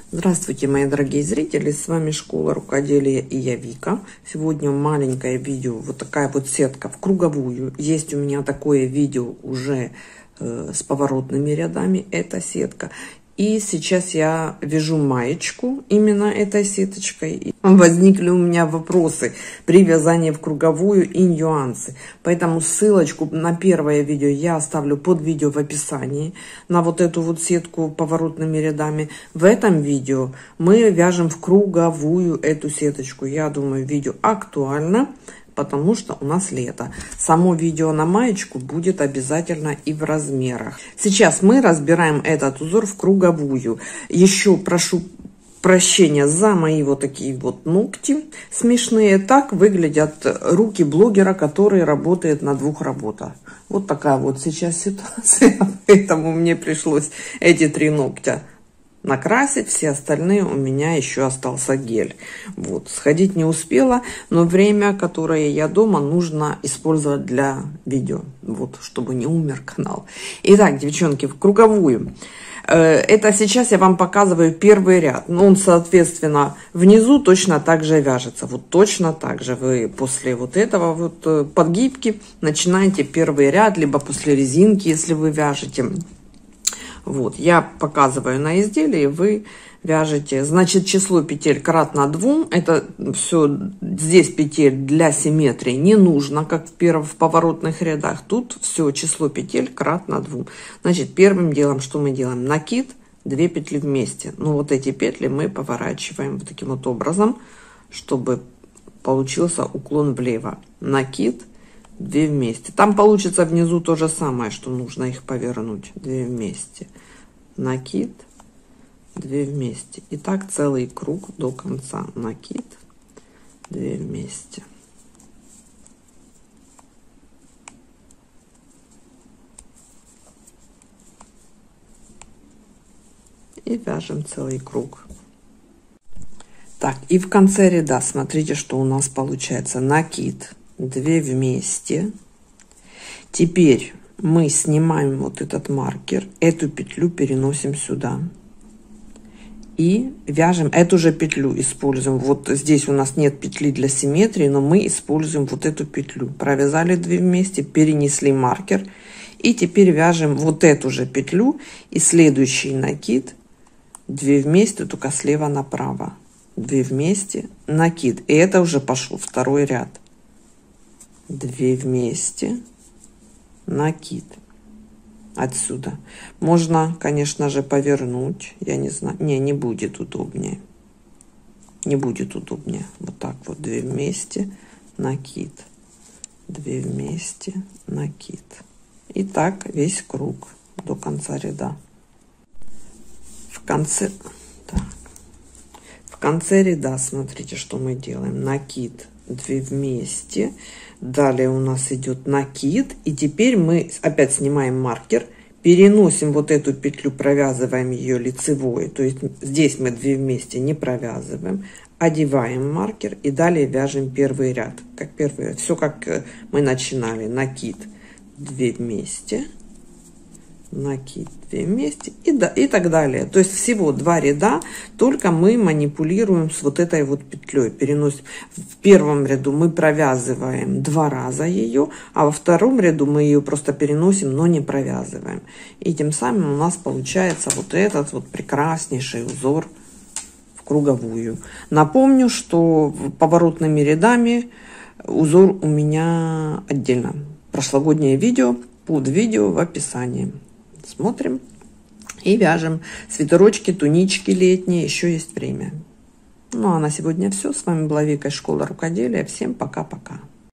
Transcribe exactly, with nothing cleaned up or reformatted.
Здравствуйте, мои дорогие зрители, с вами Школа Рукоделия и я Вика. Сегодня маленькое видео, вот такая вот сетка в круговую. Есть у меня такое видео уже э, с поворотными рядами, эта сетка. И сейчас я вяжу маечку именно этой сеточкой. Возникли у меня вопросы при вязании в круговую и нюансы. Поэтому ссылочку на первое видео я оставлю под видео в описании. На вот эту вот сетку поворотными рядами. В этом видео мы вяжем в круговую эту сеточку. Я думаю, видео актуально, потому что у нас лето. Само видео на маечку будет обязательно и в размерах. Сейчас мы разбираем этот узор в круговую. Еще прошу прощения за мои вот такие вот ногти смешные. Так выглядят руки блогера, который работает на двух работах. Вот такая вот сейчас ситуация. Поэтому мне пришлось эти три ногтя накрасить, все остальные у меня еще остался гель. Вот, сходить не успела, но время, которое я дома, нужно использовать для видео, вот, чтобы не умер канал. Итак, девчонки, в круговую. Это сейчас я вам показываю первый ряд. Он, соответственно, внизу точно так же вяжется. Вот точно так же вы после вот этого вот подгибки начинаете первый ряд, либо после резинки, если вы вяжете. Вот, я показываю на изделии, вы вяжете. Значит, число петель кратно двум. Это все, здесь петель для симметрии не нужно, как в первых в поворотных рядах. Тут все число петель кратно двум. Значит, первым делом, что мы делаем? Накид, две петли вместе. Ну, вот эти петли мы поворачиваем вот таким вот образом, чтобы получился уклон влево. Накид, две вместе. Там получится внизу то же самое, что нужно их повернуть. две вместе. Накид, две вместе. И так целый круг до конца. Накид, две вместе. И вяжем целый круг. Так, и в конце ряда смотрите, что у нас получается. Накид, две вместе. Теперь мы снимаем вот этот маркер, эту петлю переносим сюда и вяжем эту же петлю, используем. Вот здесь у нас нет петли для симметрии, но мы используем вот эту петлю. Провязали две вместе, перенесли маркер и теперь вяжем вот эту же петлю и следующий накид, две вместе, только слева направо, две вместе, накид, и это уже пошел второй ряд. две вместе, накид. Отсюда можно, конечно же, повернуть. Я не знаю, не не будет удобнее, не будет удобнее. Вот так вот, две вместе, накид, две вместе, накид. И так весь круг до конца ряда. В конце так, в конце ряда смотрите, что мы делаем. Накид, две вместе. Далее у нас идет накид, и теперь мы опять снимаем маркер, переносим вот эту петлю, провязываем ее лицевой, то есть здесь мы две вместе не провязываем, одеваем маркер и далее вяжем первый ряд, как первый ряд. Все как мы начинали. Накид, две вместе, накид, две вместе и, да, и так далее. То есть всего два ряда, только мы манипулируем с вот этой вот петлей, переносим. В первом ряду мы провязываем два раза ее, а во втором ряду мы ее просто переносим, но не провязываем. И тем самым у нас получается вот этот вот прекраснейший узор в круговую. Напомню, что поворотными рядами узор у меня отдельно. Прошлогоднее видео, под видео в описании. Смотрим и вяжем свитерочки, тунички летние, еще есть время. Ну а на сегодня все. С вами была Вика из Школы Рукоделия. Всем пока-пока.